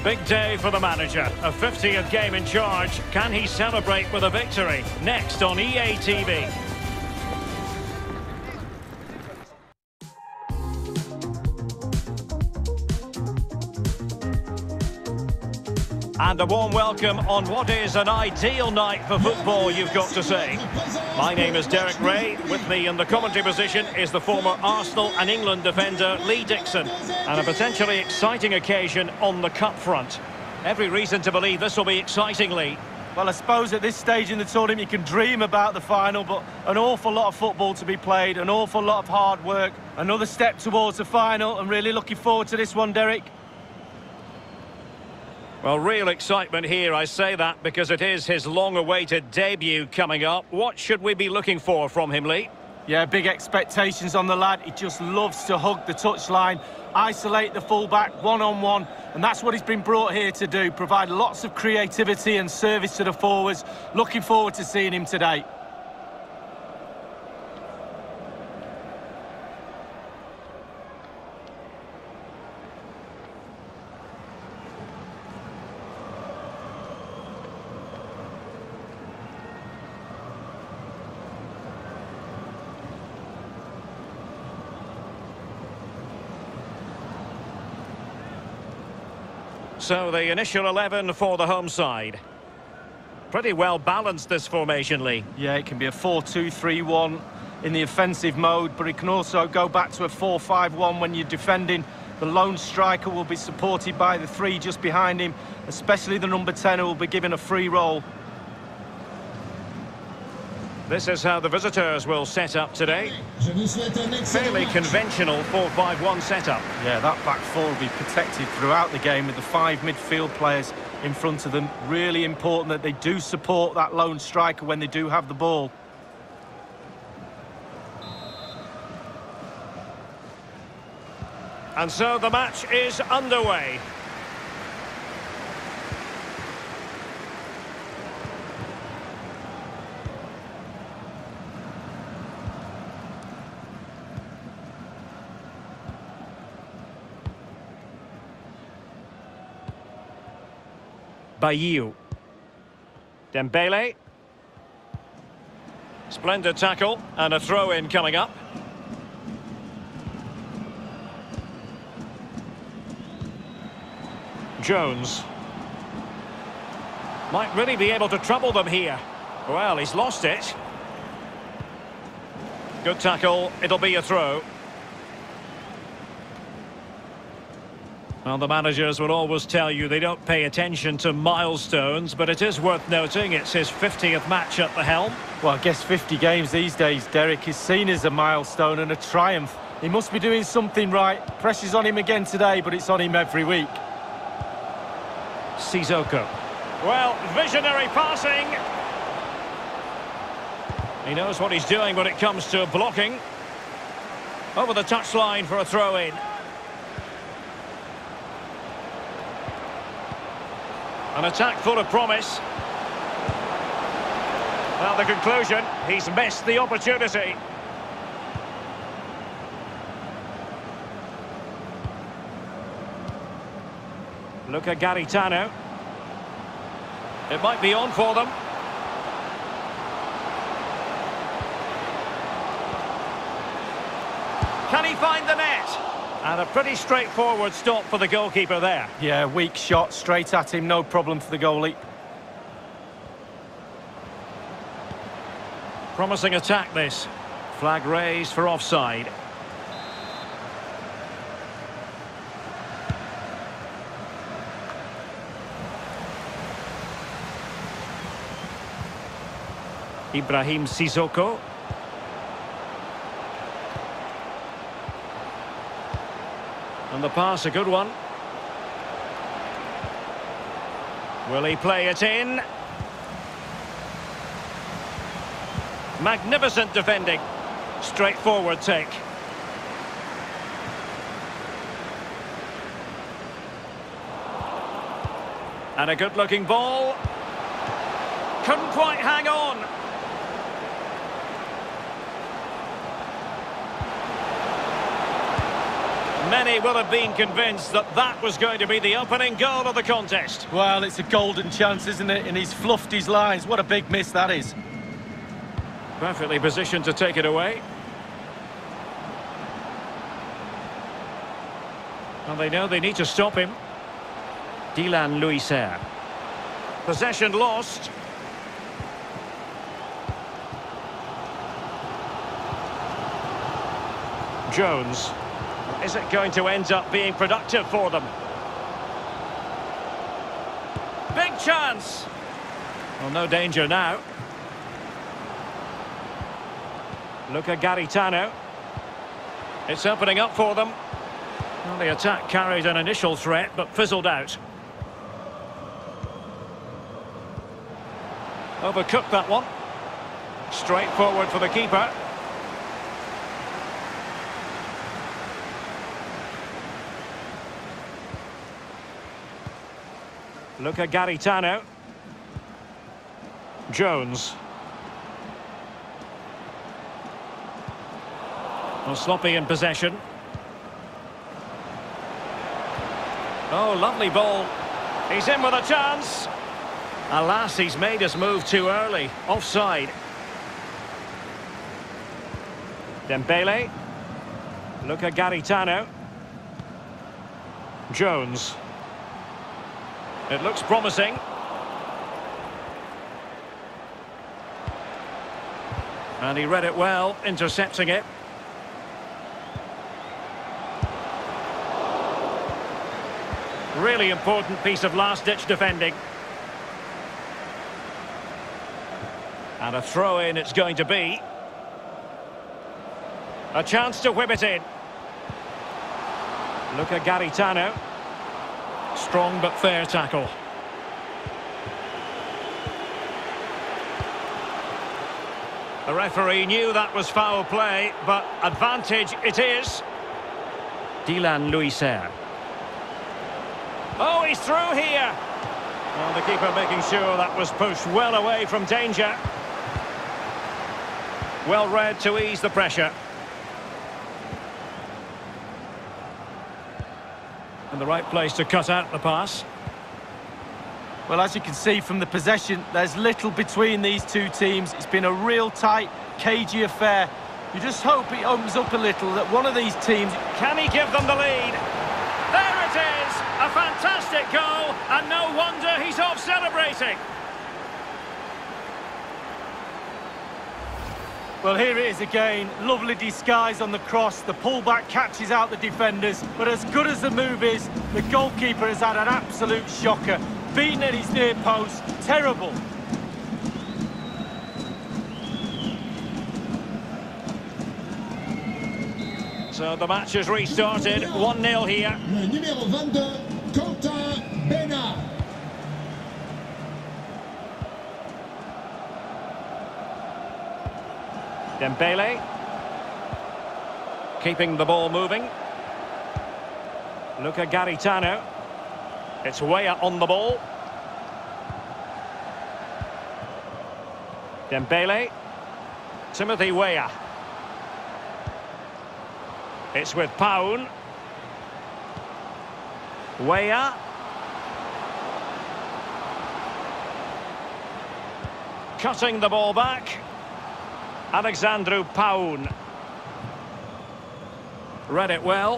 Big day for the manager. A 50th game in charge. Can he celebrate with a victory? Next on EA TV. And a warm welcome on what is an ideal night for football, you've got to say. My name is Derek Ray. With me in the commentary position is the former Arsenal and England defender Lee Dixon. And a potentially exciting occasion on the cup front. Every reason to believe this will be exciting, Lee. Well, I suppose at this stage in the tournament you can dream about the final, but an awful lot of football to be played, an awful lot of hard work. Another step towards the final. I'm really looking forward to this one, Derek. Well, real excitement here, I say that because it is his long-awaited debut coming up. What should we be looking for from him, Lee? Yeah, big expectations on the lad. He just loves to hug the touchline, isolate the fullback one-on-one, and that's what he's been brought here to do, provide lots of creativity and service to the forwards. Looking forward to seeing him today. So the initial 11 for the home side. Pretty well balanced, this formation, Lee. Yeah, it can be a 4-2-3-1 in the offensive mode, but it can also go back to a 4-5-1 when you're defending. The lone striker will be supported by the three just behind him, especially the number 10 who will be given a free role. This is how the visitors will set up today. Fairly conventional 4-5-1 setup. Yeah, that back four will be protected throughout the game with the 5 midfield players in front of them. Really important that they do support that lone striker when they do have the ball. And so the match is underway. Bailly. Dembele. Splendid tackle and a throw-in coming up. Jones. Might really be able to trouble them here. Well, he's lost it. Good tackle, it'll be a throw. Well, the managers will always tell you they don't pay attention to milestones, but it is worth noting it's his 50th match at the helm. Well, I guess 50 games these days, Derek, is seen as a milestone and a triumph. He must be doing something right. Pressure's on him again today, but it's on him every week. Sissoko. Well, visionary passing. He knows what he's doing when it comes to blocking. Over the touchline for a throw-in. An attack full of promise. Well, the conclusion, he's missed the opportunity. Luca Garitano. It might be on for them. Can he find the net? And a pretty straightforward stop for the goalkeeper there. Yeah, weak shot, straight at him, no problem for the goalie. Promising attack this. Flag raised for offside. Ibrahim Sissoko. And the pass, a good one. Will he play it in? Magnificent defending. Straightforward take. And a good-looking ball. Couldn't quite hang on. Many will have been convinced that that was going to be the opening goal of the contest. Well, it's a golden chance, isn't it? And he's fluffed his lines. What a big miss that is. Perfectly positioned to take it away. Well, they know they need to stop him. Dylan Luiser. Possession lost. Jones. Is it going to end up being productive for them? Big chance! Well, no danger now. Luca Garitano. It's opening up for them. Well, the attack carried an initial threat, but fizzled out. Overcooked that one. Straight forward for the keeper. Luca Garitano. Jones. Well, sloppy in possession. Oh, lovely ball. He's in with a chance. Alas, he's made his move too early. Offside. Dembele. Luca Garitano. Jones. It looks promising. And he read it well, intercepting it. Really important piece of last-ditch defending. And a throw-in it's going to be. A chance to whip it in. Luca Garitano. Strong but fair tackle. The referee knew that was foul play, but advantage it is. Dylan Luiser. Oh, he's through here. Well, the keeper making sure that was pushed well away from danger. Well read to ease the pressure. And the right place to cut out the pass. Well, as you can see from the possession, there's little between these two teams. It's been a real tight, cagey affair. You just hope it opens up a little, that one of these teams... Can he give them the lead? There it is! A fantastic goal, and no wonder he's off celebrating. Well, here it is again. Lovely disguise on the cross. The pullback catches out the defenders. But as good as the move is, the goalkeeper has had an absolute shocker. Beaten at his near post. Terrible. So the match has restarted. 1-0 here. Le numéro 22, Quentin Benard. Dembele. Keeping the ball moving. Luca Garitano. It's Weah on the ball. Dembele. Timothy Weah. It's with Paun. Weah. Cutting the ball back. Alexandru Paun. Read it well.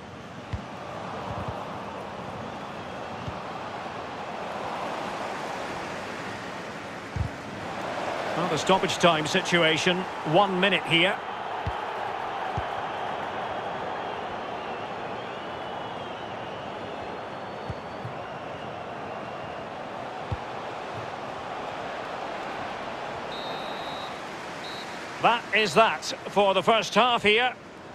Well, the stoppage time situation. 1 minute here. That is that for the first half here.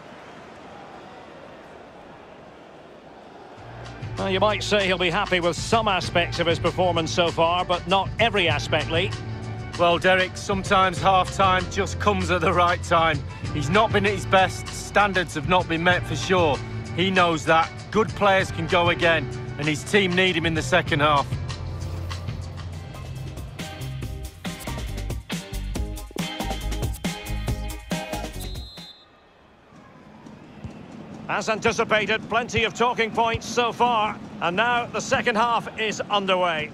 Well, you might say he'll be happy with some aspects of his performance so far, but not every aspect, Lee. Well, Derek, sometimes half-time just comes at the right time. He's not been at his best. Standards have not been met for sure. He knows that. Good players can go again, and his team need him in the second half. As anticipated, plenty of talking points so far. And now the second half is underway.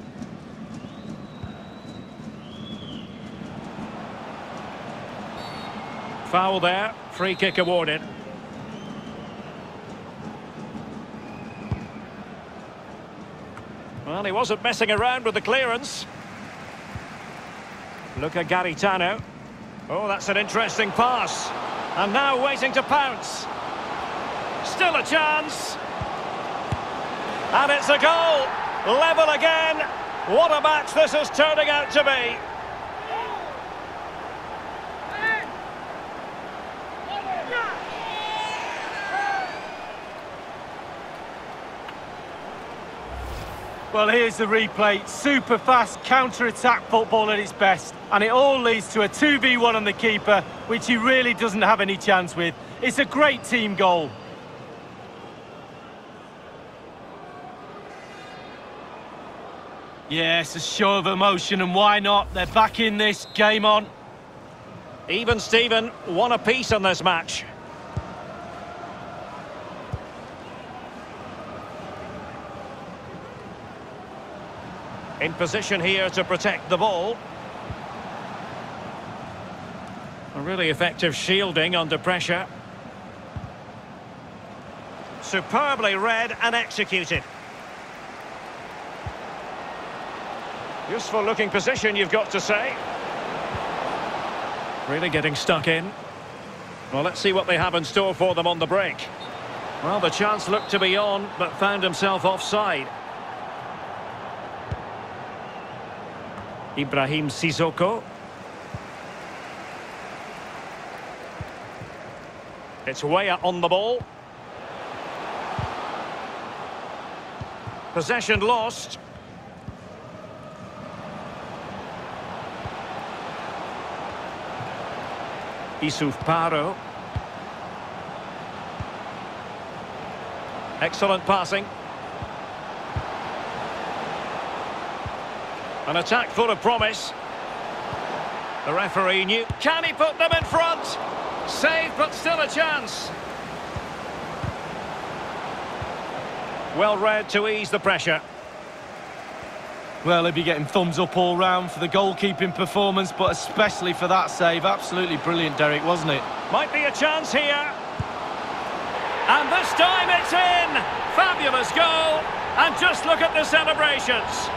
Foul there, free kick awarded. Well, he wasn't messing around with the clearance. Luca Garitano. Oh, that's an interesting pass. And now waiting to pounce. Still a chance. And it's a goal. Level again. What a match this is turning out to be. Well, here's the replay. Super fast counter-attack football at its best. And it all leads to a 2v1 on the keeper, which he really doesn't have any chance with. It's a great team goal. Yes, a show of emotion, and why not? They're back in this. Game on. Even Steven, one apiece on this match. In position here to protect the ball. A really effective shielding under pressure. Superbly read and executed. Useful looking position, you've got to say. Really getting stuck in. Well, let's see what they have in store for them on the break. Well, the chance looked to be on, but found himself offside. Ibrahim Sissoko. It's Weah on the ball. Possession lost. Issouf Paro. Excellent passing. An attack full of promise. The referee knew. Can he put them in front? Save, but still a chance. Well read to ease the pressure. Well, he'll be getting thumbs up all round for the goalkeeping performance, but especially for that save. Absolutely brilliant, Derek, wasn't it? Might be a chance here. And this time it's in. Fabulous goal. And just look at the celebrations.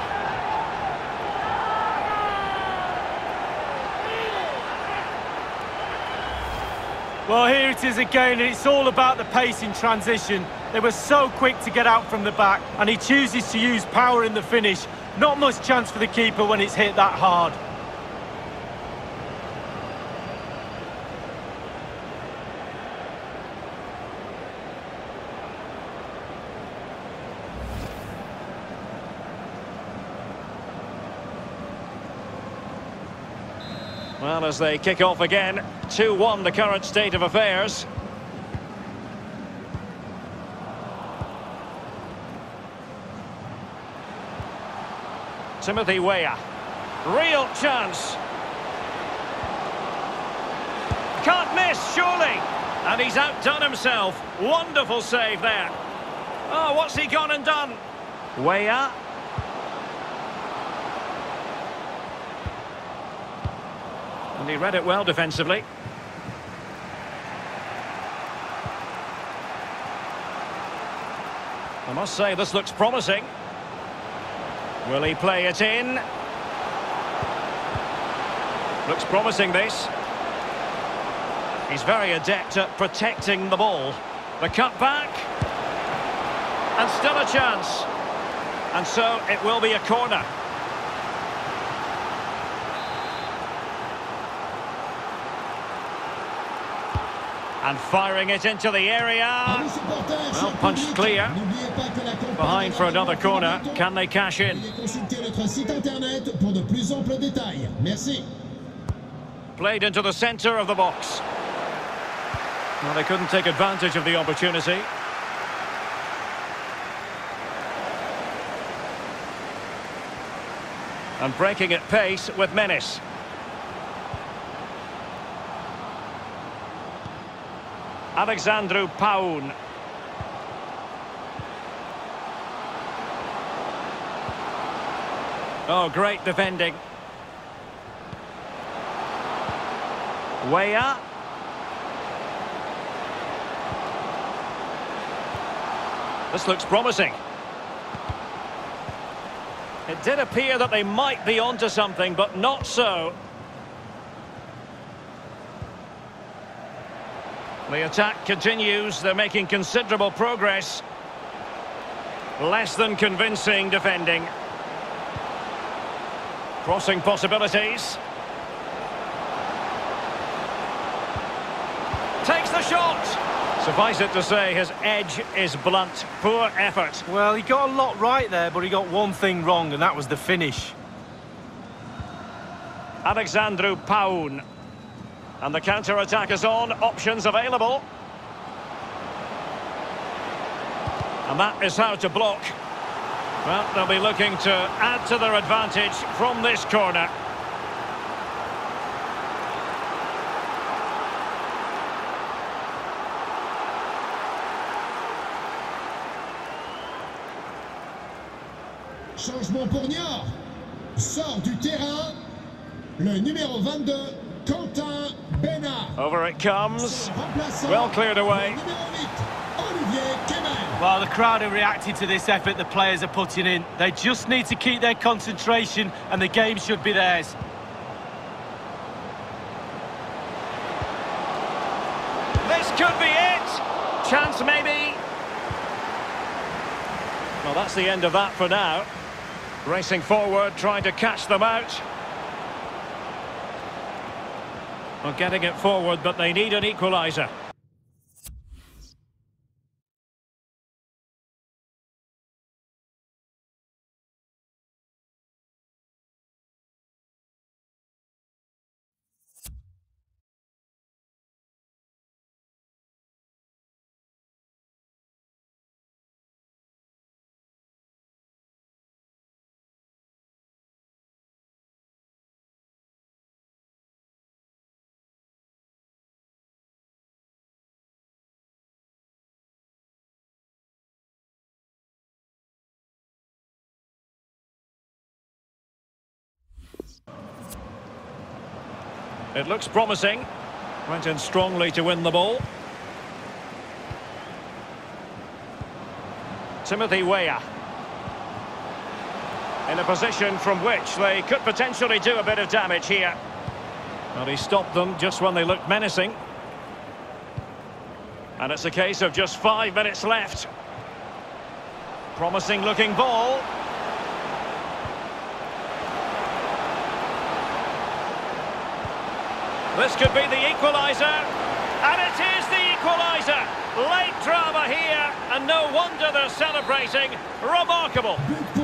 Well, here it is again, and it's all about the pace in transition. They were so quick to get out from the back, and he chooses to use power in the finish. Not much chance for the keeper when it's hit that hard. Well, as they kick off again, 2-1 the current state of affairs. Timothy Weah. Real chance. Can't miss, surely. And he's outdone himself. Wonderful save there. Oh, what's he gone and done? Weah. And he read it well defensively. I must say, this looks promising. Will he play it in? Looks promising, this. He's very adept at protecting the ball. The cut back. And still a chance. And so it will be a corner. And firing it into the area. Well, punched clear. Behind for another corner. Can they cash in? Played into the centre of the box. Well, they couldn't take advantage of the opportunity. And breaking at pace with menace. Alexandru Paun. Oh, great defending. Weah. This looks promising. It did appear that they might be onto something, but not so. The attack continues. They're making considerable progress. Less than convincing defending. Crossing possibilities. Takes the shot. Suffice it to say, his edge is blunt. Poor effort. Well, he got a lot right there, but he got one thing wrong, and that was the finish. Alexandru Paun. And the counter-attack is on. Options available. And that is how to block. Well, they'll be looking to add to their advantage from this corner. Changement pour Niort. Sort du terrain le numéro 22, Quentin Benat. Over it comes. Well cleared away. Well, the crowd are reacting to this effort the players are putting in. They just need to keep their concentration and the game should be theirs. This could be it. Chance maybe. Well, that's the end of that for now. Racing forward, trying to catch them out. Well, getting it forward, but they need an equaliser. It looks promising. Went in strongly to win the ball. Timothy Weah. In a position from which they could potentially do a bit of damage here. Well, he stopped them just when they looked menacing. And it's a case of just 5 minutes left. Promising looking ball. This could be the equaliser, and it is the equaliser. Late drama here, and no wonder they're celebrating. Remarkable.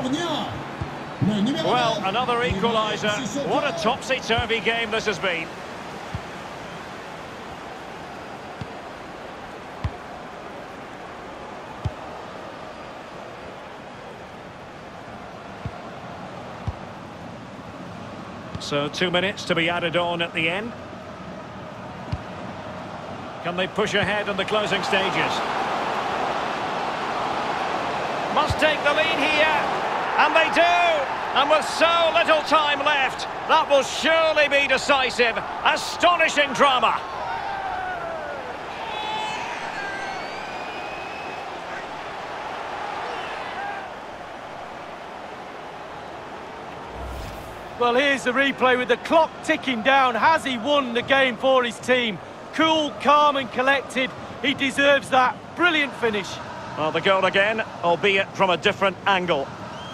Well, another equaliser. What a topsy-turvy game this has been. So 2 minutes to be added on at the end. Can they push ahead in the closing stages? Must take the lead here. And they do. And with so little time left, that will surely be decisive. Astonishing drama. Well, here's the replay with the clock ticking down. Has he won the game for his team? Cool, calm and collected. He deserves that. Brilliant finish. Well, the goal again, albeit from a different angle.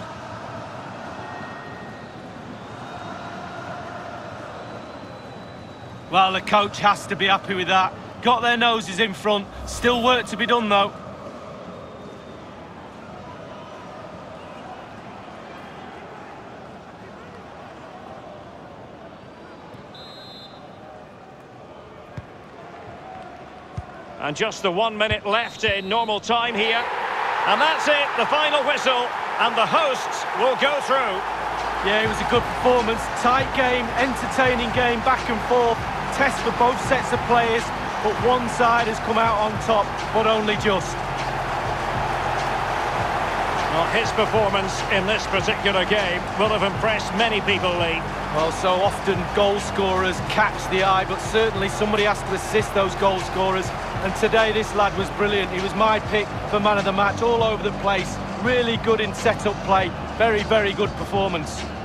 Well, the coach has to be happy with that. Got their noses in front. Still work to be done, though. And just the 1 minute left in normal time here. And that's it, the final whistle. And the hosts will go through. Yeah, it was a good performance. Tight game, entertaining game, back and forth. Test for both sets of players. But one side has come out on top, but only just. Well, Well, his performance in this particular game will have impressed many people, Lee. Well, so often goal scorers catch the eye, but certainly somebody has to assist those goal scorers. And today this lad was brilliant. He was my pick for man of the match, all over the place. Really good in set-up play. Very, very good performance.